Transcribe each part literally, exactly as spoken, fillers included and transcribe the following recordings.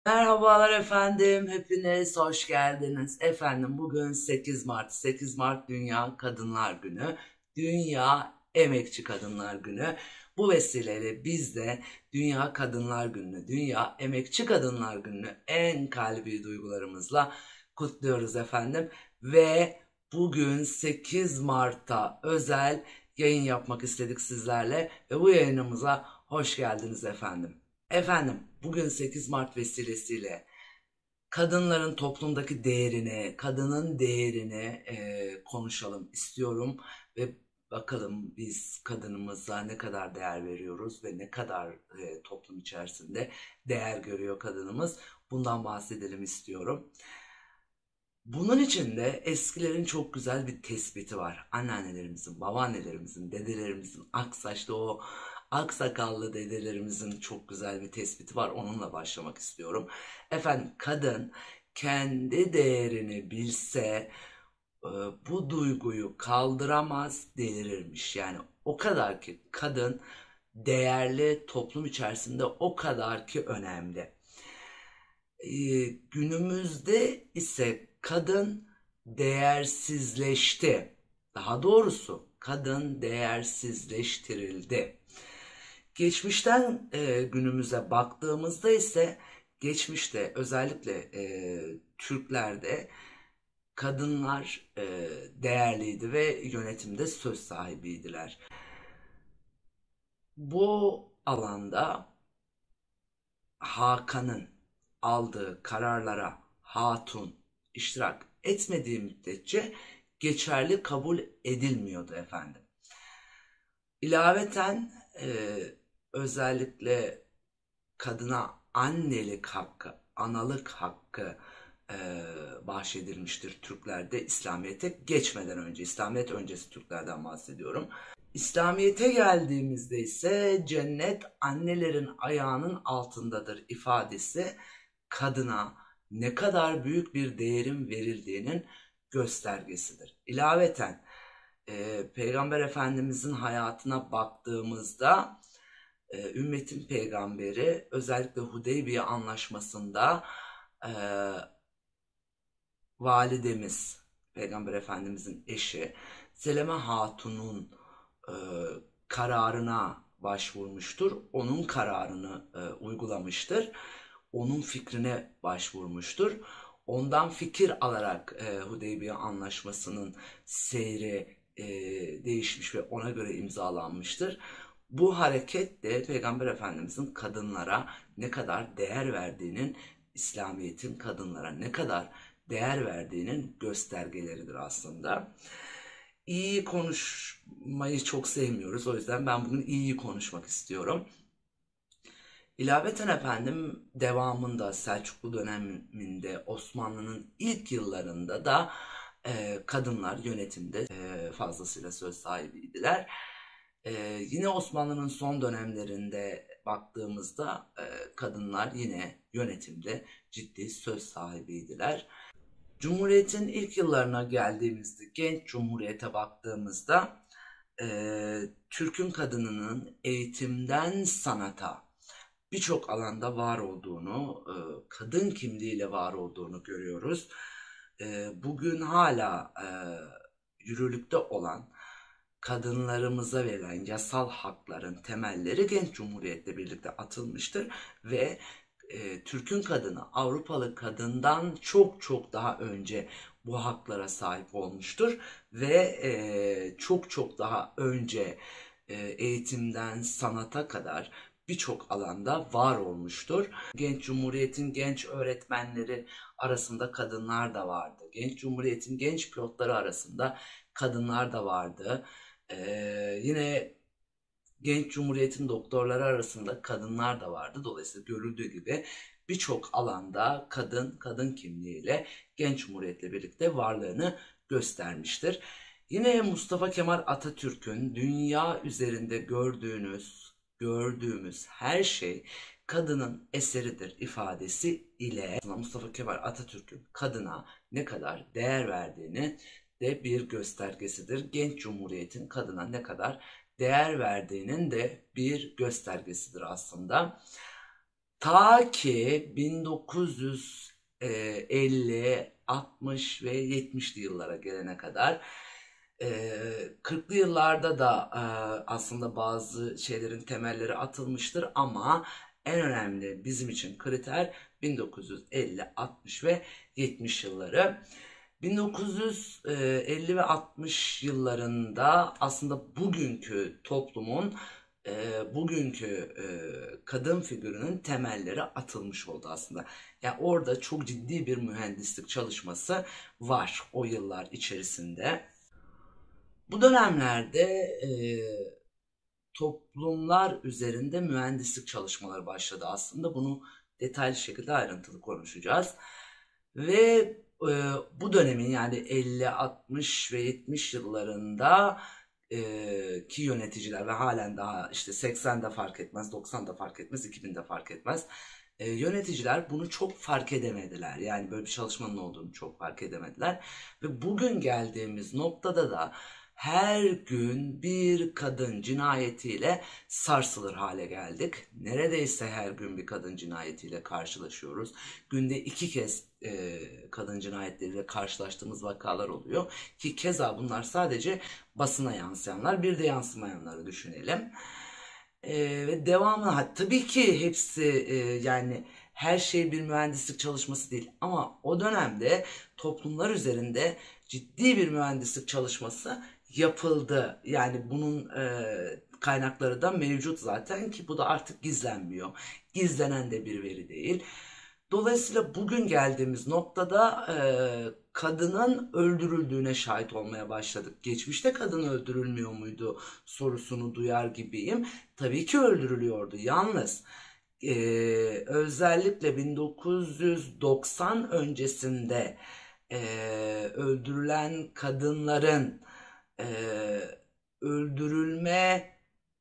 Merhabalar efendim, hepiniz hoş geldiniz. Efendim bugün sekiz Mart, sekiz Mart Dünya Kadınlar Günü, Dünya Emekçi Kadınlar Günü. Bu vesileyle biz de Dünya Kadınlar Günü'nü, Dünya Emekçi Kadınlar Günü'nü en kalbi duygularımızla kutluyoruz efendim. Ve bugün sekiz Mart'ta özel yayın yapmak istedik sizlerle ve bu yayınımıza hoş geldiniz efendim. Efendim, bugün sekiz Mart vesilesiyle kadınların toplumdaki değerini, kadının değerini e, konuşalım istiyorum ve bakalım biz kadınımıza ne kadar değer veriyoruz ve ne kadar e, toplum içerisinde değer görüyor kadınımız. Bundan bahsedelim istiyorum. Bunun için de eskilerin çok güzel bir tespiti var. Anneannelerimizin, babaannelerimizin, dedelerimizin, aksaçlı o aksakallı dedelerimizin çok güzel bir tespiti var. Onunla başlamak istiyorum. Efendim kadın kendi değerini bilse e, bu duyguyu kaldıramaz, delirirmiş. Yani o kadar ki kadın değerli, toplum içerisinde o kadar ki önemli. Ee, günümüzde ise kadın değersizleşti. Daha doğrusu kadın değersizleştirildi. Geçmişten e, günümüze baktığımızda ise geçmişte özellikle e, Türklerde kadınlar e, değerliydi ve yönetimde söz sahibiydiler. Bu alanda Hakan'ın aldığı kararlara hatun iştirak etmediği müddetçe geçerli kabul edilmiyordu efendim. İlaveten e, özellikle kadına annelik hakkı, analık hakkı e, bahşedilmiştir Türklerde İslamiyet'e geçmeden önce, İslamiyet öncesi Türklerden bahsediyorum. İslamiyet'e geldiğimizde ise cennet annelerin ayağının altındadır ifadesi kadına ne kadar büyük bir değerin verildiğinin göstergesidir. İlaveten e, Peygamber Efendimizin hayatına baktığımızda e, ümmetin peygamberi özellikle Hudeybiye anlaşmasında e, validemiz Peygamber Efendimizin eşi Seleme Hatun'un e, kararına başvurmuştur. Onun kararını e, uygulamıştır. Onun fikrine başvurmuştur. Ondan fikir alarak e, Hudeybiye Anlaşması'nın seyri e, değişmiş ve ona göre imzalanmıştır. Bu hareket de Peygamber Efendimizin kadınlara ne kadar değer verdiğinin, İslamiyet'in kadınlara ne kadar değer verdiğinin göstergeleridir aslında. İyi konuşmayı çok sevmiyoruz. O yüzden ben bugün iyi konuşmak istiyorum. İlaveten efendim devamında Selçuklu döneminde Osmanlı'nın ilk yıllarında da e, kadınlar yönetimde e, fazlasıyla söz sahibiydiler. E, yine Osmanlı'nın son dönemlerinde baktığımızda e, kadınlar yine yönetimde ciddi söz sahibiydiler. Cumhuriyet'in ilk yıllarına geldiğimizde, genç cumhuriyete baktığımızda e, Türk'ün kadınının eğitimden sanata birçok alanda var olduğunu, e, kadın kimliğiyle var olduğunu görüyoruz. E, bugün hala e, yürürlükte olan kadınlarımıza verilen yasal hakların temelleri genç cumhuriyetle birlikte atılmıştır ve e, Türk'ün kadını Avrupalı kadından çok çok daha önce bu haklara sahip olmuştur ve e, çok çok daha önce e, eğitimden sanata kadar birçok alanda var olmuştur. Genç Cumhuriyet'in genç öğretmenleri arasında kadınlar da vardı. Genç Cumhuriyet'in genç pilotları arasında kadınlar da vardı. Ee, yine Genç Cumhuriyet'in doktorları arasında kadınlar da vardı. Dolayısıyla görüldüğü gibi birçok alanda kadın, kadın kimliğiyle Genç Cumhuriyet'le birlikte varlığını göstermiştir. Yine Mustafa Kemal Atatürk'ün dünya üzerinde gördüğünüz, gördüğümüz her şey kadının eseridir ifadesi ile Mustafa Kemal Atatürk'ün kadına ne kadar değer verdiğini de bir göstergesidir. Genç Cumhuriyet'in kadına ne kadar değer verdiğinin de bir göstergesidir aslında. Ta ki bin dokuz yüz elli, altmış ve yetmişli yıllara gelene kadar. kırklı yıllarda da aslında bazı şeylerin temelleri atılmıştır ama en önemli bizim için kriter bin dokuz yüz elli, altmış ve yetmiş yılları. bin dokuz yüz elli ve altmış yıllarında aslında bugünkü toplumun, bugünkü kadın figürünün temelleri atılmış oldu aslında. Yani orada çok ciddi bir mühendislik çalışması var o yıllar içerisinde. Bu dönemlerde e, toplumlar üzerinde mühendislik çalışmaları başladı aslında. Bunu detaylı şekilde ayrıntılı konuşacağız. Ve e, bu dönemin yani elli, altmış ve yetmiş yıllarında e, ki yöneticiler ve halen daha işte seksende fark etmez, doksanda fark etmez, iki binde fark etmez. E, yöneticiler bunu çok fark edemediler. Yani böyle bir çalışmanın olduğunu çok fark edemediler. Ve bugün geldiğimiz noktada da her gün bir kadın cinayetiyle sarsılır hale geldik. Neredeyse her gün bir kadın cinayetiyle karşılaşıyoruz. Günde iki kez e, kadın cinayetleriyle karşılaştığımız vakalar oluyor. Ki keza bunlar sadece basına yansıyanlar, bir de yansımayanları düşünelim. E, ve devamlı tabii ki hepsi e, yani her şey bir mühendislik çalışması değil. Ama o dönemde toplumlar üzerinde ciddi bir mühendislik çalışması yapıldı. Yani bunun e, kaynakları da mevcut zaten ki bu da artık gizlenmiyor. Gizlenen de bir veri değil. Dolayısıyla bugün geldiğimiz noktada e, kadının öldürüldüğüne şahit olmaya başladık. Geçmişte kadın öldürülmüyor muydu sorusunu duyar gibiyim. Tabii ki öldürülüyordu. Yalnız e, özellikle bin dokuz yüz doksan öncesinde e, öldürülen kadınların Ee, öldürülme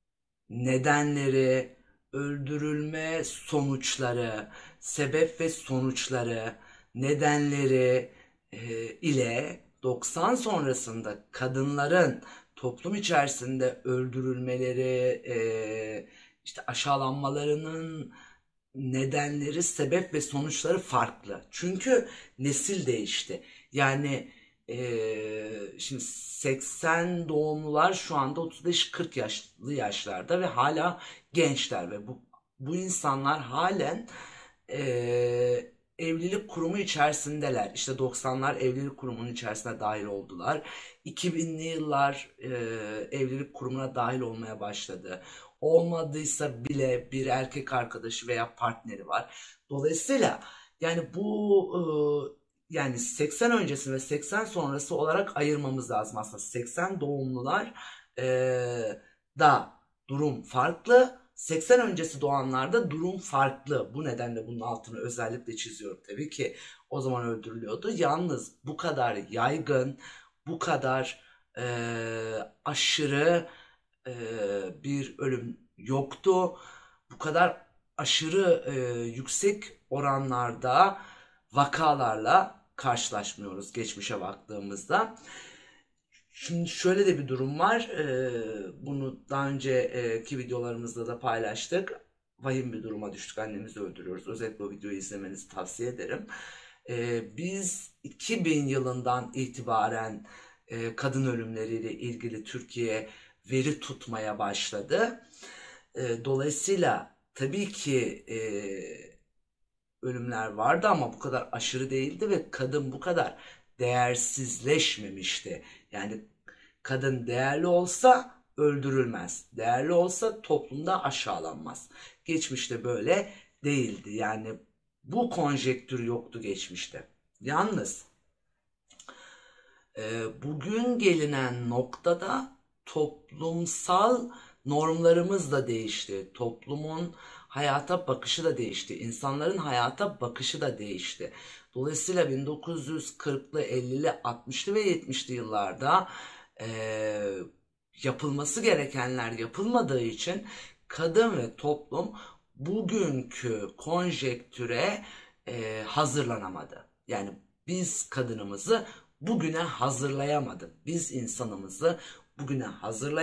nedenleri, öldürülme sonuçları, sebep ve sonuçları, nedenleri e, ile doksan sonrasında kadınların toplum içerisinde öldürülmeleri, e, işte aşağılanmalarının nedenleri, sebep ve sonuçları farklı. Çünkü nesil değişti. Yani ee, şimdi seksen doğumlular şu anda otuz beş kırk yaşlı yaşlarda ve hala gençler ve bu bu insanlar halen e, evlilik kurumu içerisindeler. İşte doksanlar evlilik kurumunun içerisine dahil oldular. iki binli yıllar e, evlilik kurumuna dahil olmaya başladı. Olmadıysa bile bir erkek arkadaşı veya partneri var. Dolayısıyla yani bu e, yani seksen öncesi ve seksen sonrası olarak ayırmamız lazım aslında. seksen doğumlular e, da durum farklı. seksen öncesi doğanlarda durum farklı. Bu nedenle bunun altını özellikle çiziyorum. Tabii ki o zaman öldürülüyordu. Yalnız bu kadar yaygın, bu kadar e, aşırı e, bir ölüm yoktu. Bu kadar aşırı e, yüksek oranlarda vakalarla karşılaşmıyoruz geçmişe baktığımızda. Şimdi şöyle de bir durum var. Ee, bunu daha önceki videolarımızda da paylaştık. Vahim bir duruma düştük. Annemizi öldürüyoruz. Özellikle o videoyu izlemenizi tavsiye ederim. Ee, biz iki bin yılından itibaren e, kadın ölümleriyle ilgili Türkiye veri tutmaya başladı. E, dolayısıyla tabii ki e, ölümler vardı ama bu kadar aşırı değildi ve kadın bu kadar değersizleşmemişti. Yani kadın değerli olsa öldürülmez. Değerli olsa toplumda aşağılanmaz. Geçmişte böyle değildi. Yani bu konjektür yoktu geçmişte. Yalnız e, bugün gelinen noktada toplumsal normlarımız da değişti. Toplumun hayata bakışı da değişti. İnsanların hayata bakışı da değişti. Dolayısıyla bin dokuz yüz kırklı, ellili, altmışlı ve yetmişli yıllarda e, yapılması gerekenler yapılmadığı için kadın ve toplum bugünkü konjektüre e, hazırlanamadı. Yani biz kadınımızı bugüne hazırlayamadık. Biz insanımızı bugüne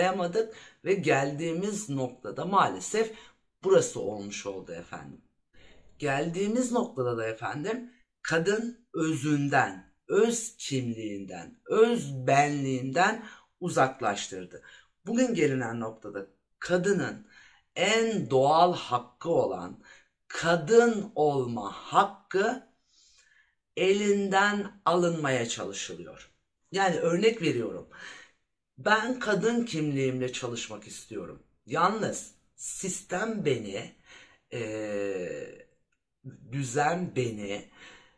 hazırlayamadık ve geldiğimiz noktada maalesef burası olmuş oldu efendim. Geldiğimiz noktada da efendim kadın özünden, öz kimliğinden, öz benliğinden uzaklaştırdı. Bugün gelinen noktada kadının en doğal hakkı olan kadın olma hakkı elinden alınmaya çalışılıyor. Yani örnek veriyorum. Ben kadın kimliğimle çalışmak istiyorum. Yalnız sistem beni, e, düzen beni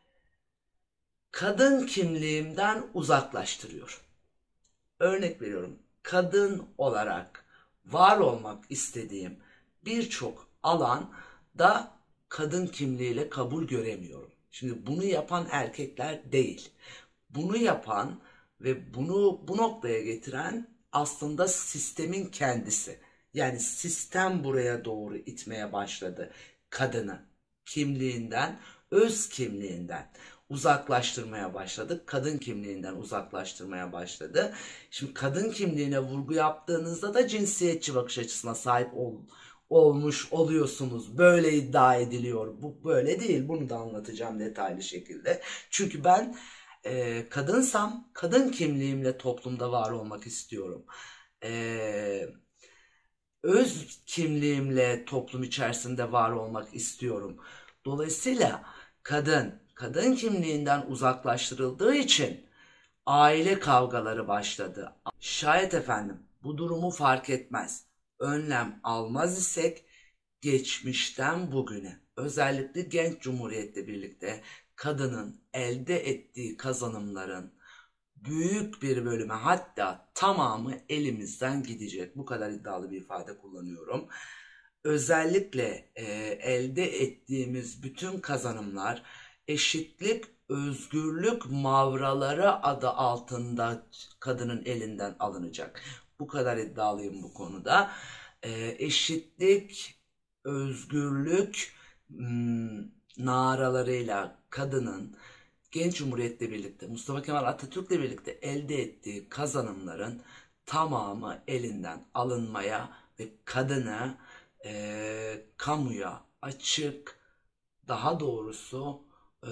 kadın kimliğimden uzaklaştırıyor. Örnek veriyorum. Kadın olarak var olmak istediğim birçok alan da kadın kimliğiyle kabul göremiyorum. Şimdi bunu yapan erkekler değil. Bunu yapan ve bunu bu noktaya getiren aslında sistemin kendisi. Yani sistem buraya doğru itmeye başladı kadını kimliğinden, öz kimliğinden uzaklaştırmaya başladı. Kadın kimliğinden uzaklaştırmaya başladı. Şimdi kadın kimliğine vurgu yaptığınızda da cinsiyetçi bakış açısına sahip ol, olmuş oluyorsunuz. Böyle iddia ediliyor. Bu böyle değil. Bunu da anlatacağım detaylı şekilde. Çünkü ben e, kadınsam kadın kimliğimle toplumda var olmak istiyorum. E, öz kimliğimle toplum içerisinde var olmak istiyorum. Dolayısıyla kadın, kadın kimliğinden uzaklaştırıldığı için aile kavgaları başladı. Şayet efendim bu durumu fark etmez, önlem almaz isek geçmişten bugüne, özellikle genç cumhuriyetle birlikte kadının elde ettiği kazanımların büyük bir bölümü, hatta tamamı elimizden gidecek. Bu kadar iddialı bir ifade kullanıyorum. Özellikle e, elde ettiğimiz bütün kazanımlar eşitlik, özgürlük mavraları adı altında kadının elinden alınacak. Bu kadar iddialıyım bu konuda. E, eşitlik, özgürlük hmm, naralarıyla kadının Genç Cumhuriyet'le birlikte, Mustafa Kemal Atatürk'le birlikte elde ettiği kazanımların tamamı elinden alınmaya ve kadını e, kamuya açık, daha doğrusu e,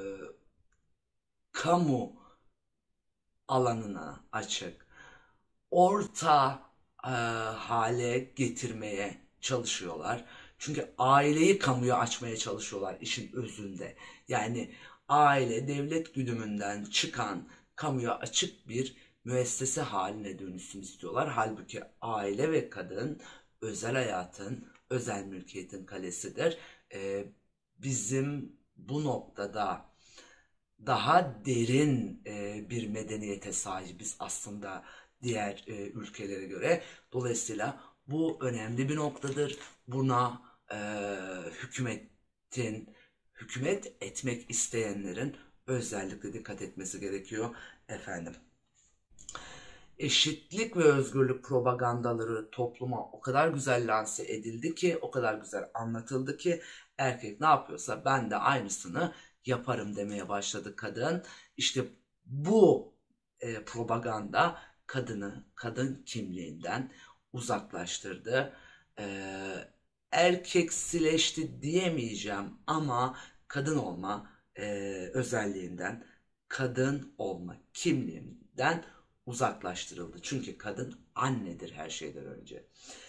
kamu alanına açık, orta e, hale getirmeye çalışıyorlar. Çünkü aileyi kamuya açmaya çalışıyorlar işin özünde. Yani aile devlet güdümünden çıkan kamuya açık bir müessese haline dönüşsün istiyorlar. Halbuki aile ve kadın özel hayatın, özel mülkiyetin kalesidir. Ee, bizim bu noktada daha derin e, bir medeniyete sahibiz aslında diğer e, ülkelere göre. Dolayısıyla bu önemli bir noktadır. Buna e, hükümetin, hükümet etmek isteyenlerin özellikle dikkat etmesi gerekiyor efendim. Eşitlik ve özgürlük propagandaları topluma o kadar güzel lanse edildi ki, o kadar güzel anlatıldı ki erkek ne yapıyorsa ben de aynısını yaparım demeye başladı kadın. İşte bu e, propaganda kadını kadın kimliğinden uzaklaştırdı. E, erkeksileşti diyemeyeceğim ama kadın olma e, özelliğinden, kadın olma kimliğinden uzaklaştırıldı. Çünkü kadın annedir her şeyden önce.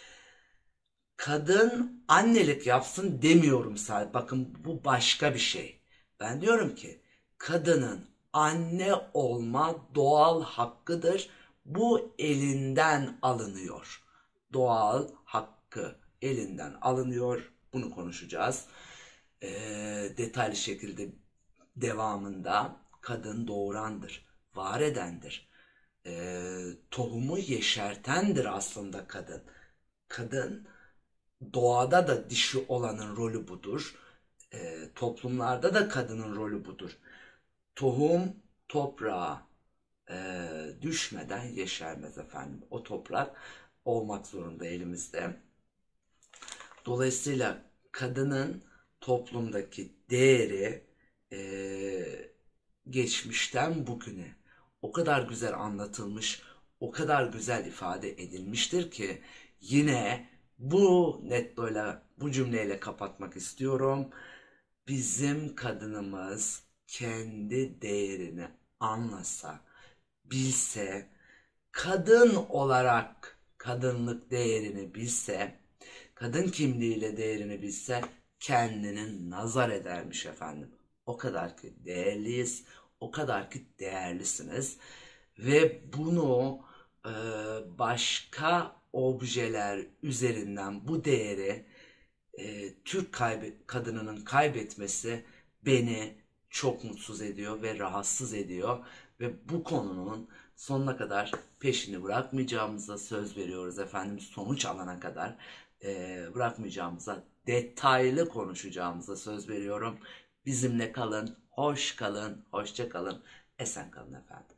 Kadın annelik yapsın demiyorum sadece. Bakın bu başka bir şey. Ben diyorum ki kadının anne olma doğal hakkıdır. Bu elinden alınıyor. Doğal hakkı elinden alınıyor. Bunu konuşacağız. E, detaylı şekilde devamında kadın doğurandır, var edendir. E, tohumu yeşertendir aslında kadın. Kadın doğada da dişi olanın rolü budur. E, toplumlarda da kadının rolü budur. Tohum toprağa e, düşmeden yeşermez efendim. O toprak olmak zorunda elimizde. Dolayısıyla kadının toplumdaki değeri e, geçmişten bugüne o kadar güzel anlatılmış, o kadar güzel ifade edilmiştir ki yine bu nettoyla, bu cümleyle kapatmak istiyorum. bizim kadınımız kendi değerini anlasa, bilse, kadın olarak kadınlık değerini bilse, kadın kimliğiyle değerini bilse kendini nazar edermiş efendim. O kadar ki değerliyiz, o kadar ki değerlisiniz ve bunu e, başka objeler üzerinden bu değeri e, Türk kaybe kadınının kaybetmesi beni çok mutsuz ediyor ve rahatsız ediyor ve bu konunun sonuna kadar peşini bırakmayacağımıza söz veriyoruz efendim. Sonuç alana kadar e, bırakmayacağımıza, detaylı konuşacağımıza söz veriyorum. Bizimle kalın, hoş kalın, hoşça kalın, esen kalın efendim.